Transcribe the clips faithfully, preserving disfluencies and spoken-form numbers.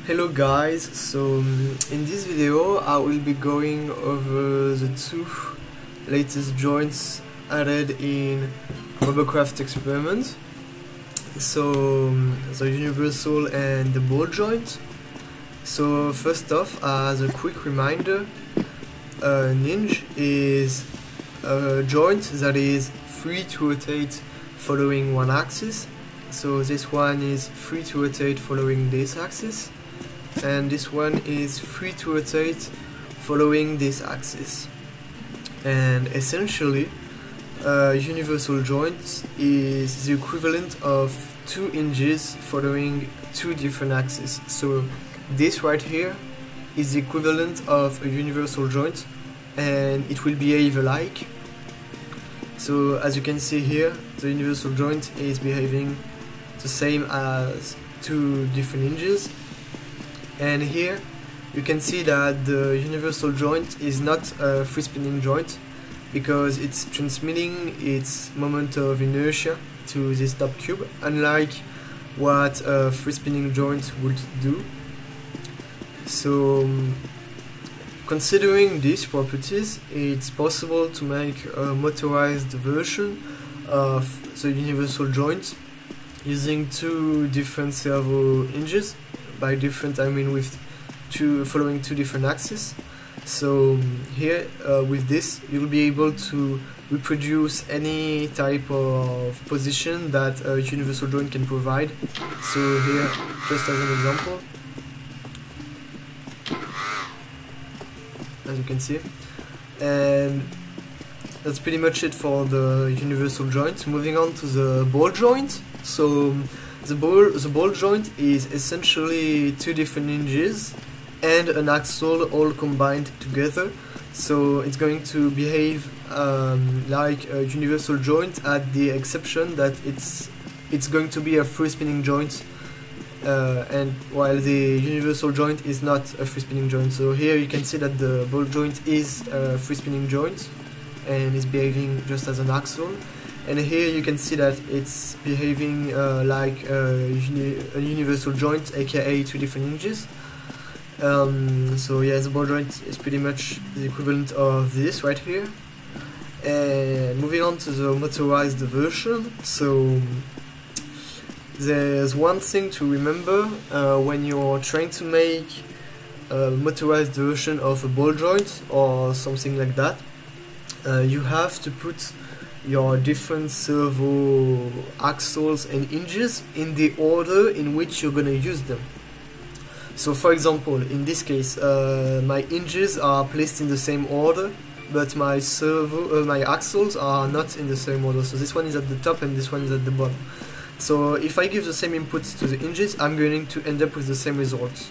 Hello guys, so um, in this video I will be going over the two latest joints added in Robocraft Experiment. So um, the universal and the ball joint. So first off, as a quick reminder, a hinge is a joint that is free to rotate following one axis. So this one is free to rotate following this axis, and this one is free to rotate following this axis. And essentially, a universal joint is the equivalent of two hinges following two different axes. So this right here is the equivalent of a universal joint, and it will behave alike. So as you can see here, the universal joint is behaving the same as two different hinges. And here you can see that the universal joint is not a free spinning joint because it's transmitting its moment of inertia to this top cube, unlike what a free spinning joint would do. So um, considering these properties, it's possible to make a motorized version of the universal joint using two different servo hinges. By different, I mean with two following two different axes. So um, here uh, with this, you'll be able to reproduce any type of position that a universal joint can provide. So here, just as an example, as you can see, and that's pretty much it for the universal joint. Moving on to the ball joint. So um, The ball, the ball joint is essentially two different hinges and an axle all combined together. So it's going to behave um, like a universal joint, at the exception that it's it's going to be a free spinning joint, uh, and while the universal joint is not a free spinning joint. So here you can see that the ball joint is a free spinning joint and is behaving just as an axle. And here you can see that it's behaving uh, like a, uni a universal joint, aka two different hinges. Um, so yeah, the ball joint is pretty much the equivalent of this right here. And moving on to the motorized version. So there's one thing to remember uh, when you're trying to make a motorized version of a ball joint or something like that. Uh, you have to put your different servo axles and hinges in the order in which you're going to use them. So for example, in this case, uh, my hinges are placed in the same order, but my servo, uh, my axles are not in the same order. So this one is at the top and this one is at the bottom. So if I give the same inputs to the hinges, I'm going to end up with the same results.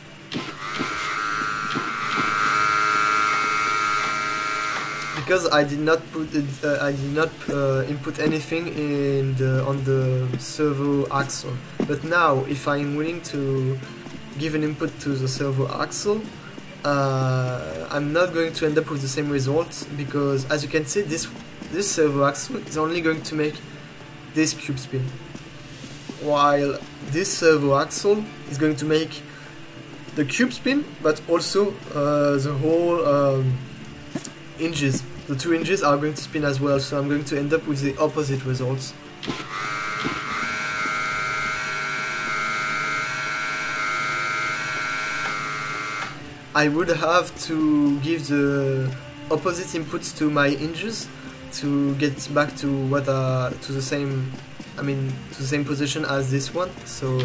Because I did not put it, uh, I did not uh, input anything in the, on the servo axle. But now, if I'm willing to give an input to the servo axle, uh, I'm not going to end up with the same results, because as you can see, this this servo axle is only going to make this cube spin, while this servo axle is going to make the cube spin, but also uh, the whole um, hinges. The two hinges are going to spin as well, so I'm going to end up with the opposite results. I would have to give the opposite inputs to my hinges to get back to what are to the same, I mean, to the same position as this one. So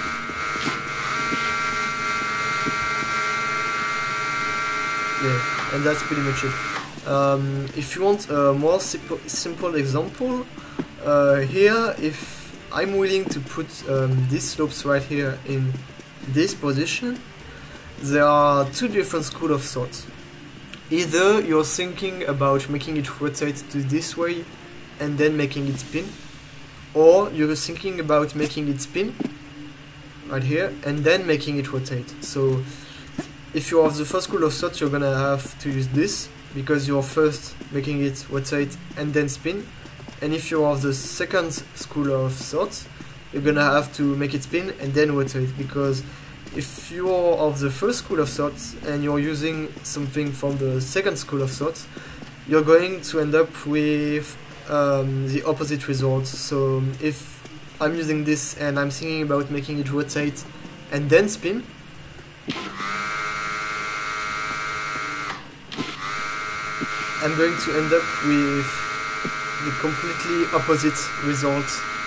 yeah, and that's pretty much it. Um, if you want a more simple, simple example, uh, here, if I'm willing to put um, these slopes right here in this position, there are two different schools of thought. Either you're thinking about making it rotate to this way and then making it spin, or you're thinking about making it spin right here and then making it rotate. So if you're of the first school of thought, you're gonna have to use this, because you're first making it rotate and then spin. And if you're of the second school of thought, you're gonna have to make it spin and then rotate, because if you're of the first school of thought and you're using something from the second school of thought, you're going to end up with um, the opposite result. So if I'm using this and I'm thinking about making it rotate and then spin, I'm going to end up with the completely opposite result.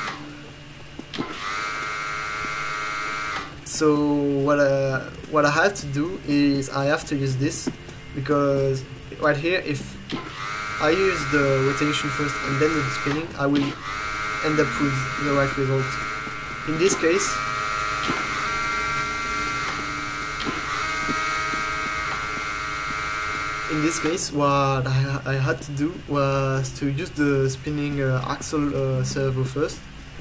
So what I, what I have to do is I have to use this, because right here, if I use the rotation first and then the spinning, I will end up with the right result. In this case, in this case, what I, I had to do was to use the spinning uh, axle uh, servo first.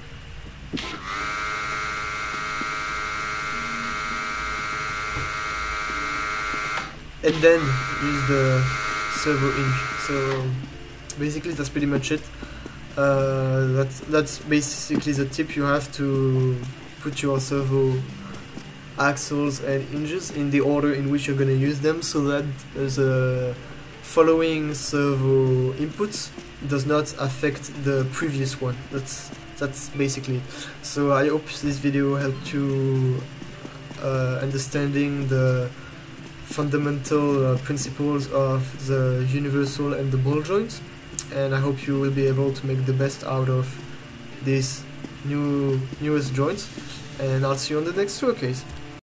And then use the servo hinge. So basically that's pretty much it. Uh, that's, that's basically the tip. You have to put your servo axles and hinges in the order in which you're going to use them, so that the following servo inputs does not affect the previous one. That's that's basically it. So I hope this video helped you uh, understanding the fundamental uh, principles of the universal and the ball joint, and I hope you will be able to make the best out of this new newest joint, and I'll see you on the next showcase.